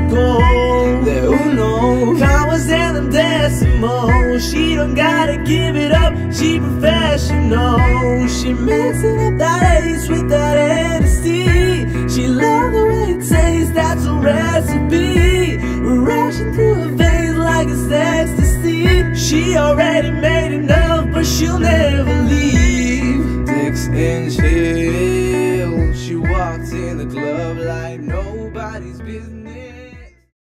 gold. De uno, commas and them decimals. She don't gotta give it up, she professional. She mixing up that ace with that Hennessy. She love the way it tastes, that's a recipe. Rushing through her veins like it's ecstasy. She already made enough, but she'll never leave. 6 inches.